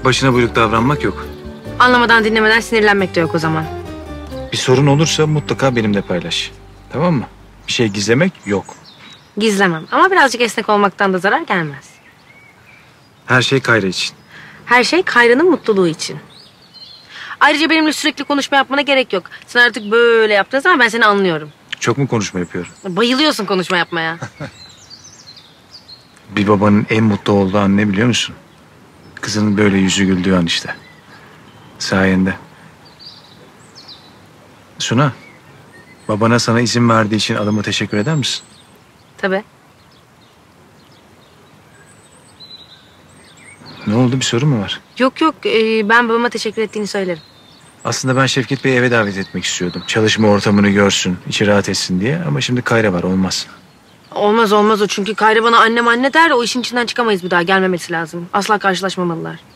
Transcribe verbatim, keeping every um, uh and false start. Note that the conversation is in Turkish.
başına buyruk davranmak yok. Anlamadan dinlemeden sinirlenmek de yok o zaman. Bir sorun olursa mutlaka benimle paylaş. Tamam mı? Bir şey gizlemek yok. Gizlemem ama birazcık esnek olmaktan da zarar gelmez. Her şey Kayra için. Her şey Kayra'nın mutluluğu için. Ayrıca benimle sürekli konuşma yapmana gerek yok. Sen artık böyle yaptığın zaman ben seni anlıyorum. Çok mu konuşma yapıyorum? Bayılıyorsun konuşma yapmaya. Bir babanın en mutlu olduğu an ne biliyor musun? Kızının böyle yüzü güldüğü an işte. Sayende. Suna, babana sana izin verdiği için adama teşekkür eder misin? Tabii. Ne oldu, bir sorun mu var? Yok yok ee, ben babama teşekkür ettiğini söylerim. Aslında ben Şevket Bey'i eve davet etmek istiyordum. Çalışma ortamını görsün, içi rahat etsin diye. Ama şimdi Kayra var, olmaz. Olmaz olmaz o çünkü Kayra bana annem anne der, o işin içinden çıkamayız bir daha, gelmemesi lazım. Asla karşılaşmamalılar.